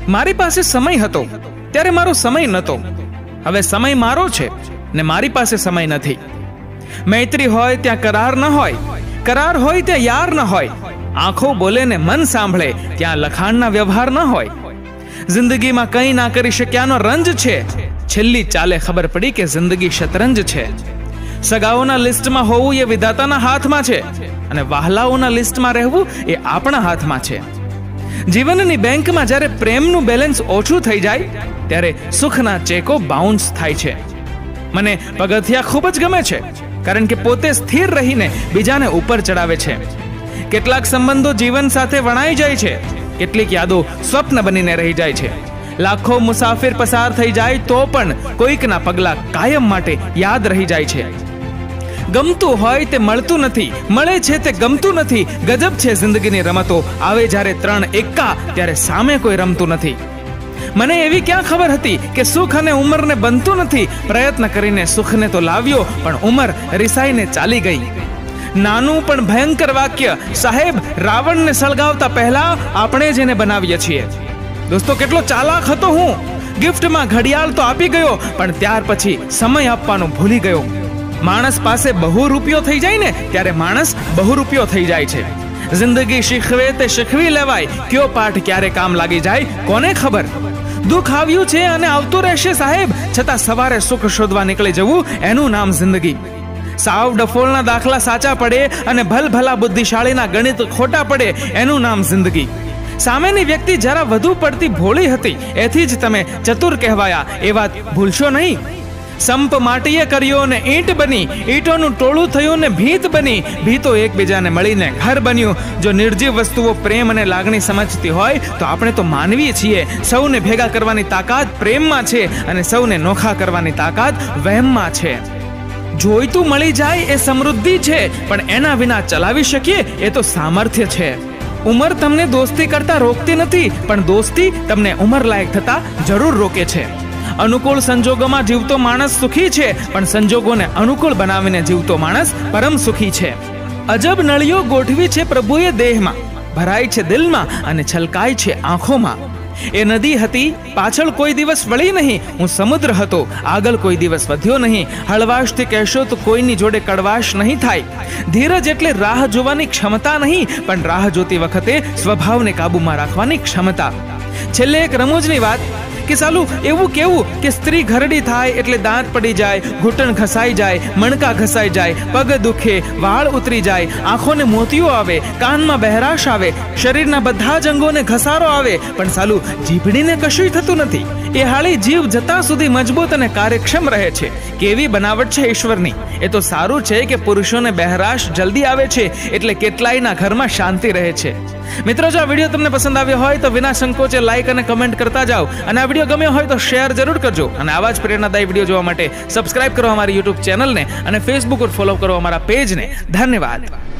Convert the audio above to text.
મારી પાસે સમય હતો ત્યારે મારો સમય નહોતો. હવે સમય મારો છે ને મારી પાસે સમય નથી. મૈત્રી હોય ત્યાં કરાર ન હોય, કરાર હોય ત્યાં યાર ન હોય. આંખો બોલે ને મન સાંભળે ત્યાં લખાણના વ્યવહાર ન હોય. જિંદગીમાં કંઈ ના કરી શક્યાનો રંજ છે. છેલ્લી ચાલે ખબર પડી કે જિંદગી શતરંજ છે. સગાઓના લિસ્ટમાં હોવું એ વિધાતાના હાથમાં છે અને વહાલાઓના લિસ્ટમાં રહેવું એ આપણા હાથમાં છે. જીવનની બેંકમાં જ્યારે પ્રેમનું બેલેન્સ ઓછું થઈ જાય ત્યારે સુખના ચેકો બાઉન્સ થાય છે. મને પગથિયા ખૂબ જ ગમે છે કારણ કે પોતે સ્થિર રહીને બીજાને ઉપર ચડાવે છે. કેટલાક સંબંધો જીવન સાથે વણાઈ જાય છે, કેટલીક યાદો સ્વપ્ન બનીને રહી જાય છે. લાખો મુસાફિર પસાર થઈ જાય તો પણ કોઈકના પગલા કાયમ માટે યાદ રહી જાય છે. ગમતું હોય તે મળતું નથી, મળે છે તે ગમતું નથી. ગજબ છે જિંદગીની રમતો, આવે જ્યારે 3 એક્કા ત્યારે સામે કોઈ રમતું નથી. મને એવી ક્યાં ખબર હતી કે સુખ અને ઉંમરને બનતું નથી. પ્રયત્ન કરીને સુખને તો લાવ્યો પણ ઉંમર રિસાઈને ચાલી ગઈ. નાનું પણ ભયંકર વાક્ય, સાહેબ રાવણને સળગાવતા પહેલા આપણે જ એને બનાવીએ છીએ. દોસ્તો કેટલો ચાલાક હતો હું. ગિફ્ટમાં ઘડિયાળ તો આપી ગયો પણ ત્યાર પછી સમય આપવાનું ભૂલી ગયો. માણસ પાસે બહુ રૂપિયો થઈ જાય ને ત્યારે માણસ બહુ રૂપિયો થઈ જાય છે. જિંદગી શીખવે તે શીખવી લેવાય. કયો પાઠ ક્યારે કામ લાગી જાય કોને ખબર. દુઃખ આવ્યું છે અને આવતું રહેશે સાહેબ, છતાં સવારે સુખ શોધવા નીકળી જવું એનું નામ જિંદગી. સાવ ડફોળના દાખલા સાચા પડે અને ભલભલા બુદ્ધિશાળીના ગણિત ખોટા પડે એનું નામ જિંદગી. સામેની વ્યક્તિ જરા વધુ પડતી ભોળી હતી એથી જ તમે ચતુર કહેવાયા એ વાત ભૂલશો નહીં. સંપ માટીએ કર્યો ને ઈંટ બની, ઈંટોનું ટોળું થયું ને ભીત બની, ભીતો એકબીજાને મળીને ઘર બન્યું. જો નિર્જીવ વસ્તુઓ પ્રેમ અને લાગણી સમજતી હોય તો આપણે તો માનવી છીએ. સૌને ભેગા કરવાની તાકાત પ્રેમમાં છે અને સૌને નોખા કરવાની તાકાત વહેમમાં છે. જોઈતું મળી જાય એ સમૃદ્ધિ છે પણ એના વિના ચલાવી શકીએ એ તો સામર્થ્ય છે. ઉંમર તમને દોસ્તી કરતા રોકતી નથી પણ દોસ્તી તમને ઉંમર લાયક થતા જરૂર રોકે છે. અનુકૂળ સંજોગોમાં જીવતો માણસ સુખી છે પણ સંજોગોને અનુકૂળ બનાવીને જીવતો માણસ પરમ સુખી છે. અજબ નળીઓ ગોઠવી છે પ્રભુએ દેહમાં, ભરાય છે દિલમાં અને છલકાય છે આંખોમાં. એ નદી હતી પાછળ કોઈ દિવસ વળી નહીં, હું સમુદ્ર હતો આગળ કોઈ દિવસ વધ્યો નહીં. હળવાશથી કહેશો તો કોઈની જોડે કડવાશ નહીં થાય. ધીરજ એટલે રાહ જોવાની ક્ષમતા નહીં પણ રાહ જોતી વખતે સ્વભાવને કાબૂમાં રાખવાની ક્ષમતા. છેલ્લે એક રમૂજની વાત કે સાલું એવું કેવું કે સ્ત્રી ઘરડી થાય એટલે દાંત પડી જાય, ઘૂંટણ ઘસાઈ જાય, મણકા ઘસાઈ જાય, પગ દુખે, વાળ ઉતરી જાય, આંખોને મોતિયો આવે, કાનમાં બહેરાશ આવે, શરીરના બધા જ અંગોને ઘસારો આવે પણ સાલું જીભડીને કશું થતું નથી. એ હાળી જીવ જતા સુધી મજબૂત અને કાર્યક્ષમ રહે છે. કેવી બનાવટ છે ઈશ્વરની. એ તો સારું છે કે પુરુષોને બહેરાશ જલ્દી આવે છે એટલે કેટલાયના ઘરમાં શાંતિ રહે છે. મિત્રો જો આ વિડીયો તમને પસંદ આવ્યો હોય તો વિના સંકોચે લાઈક અને કમેન્ટ કરતા જાઓ અને આ વિડીયો ગમ્યો હોય તો શેર જરૂર કરજો અને આવા જ પ્રેરણાદાયી વિડીયો જોવા માટે સબસ્ક્રાઇબ કરો અમારી યુટ્યુબ ચેનલને અને ફેસબુક પર ફોલો કરો અમારા પેજને. ધન્યવાદ.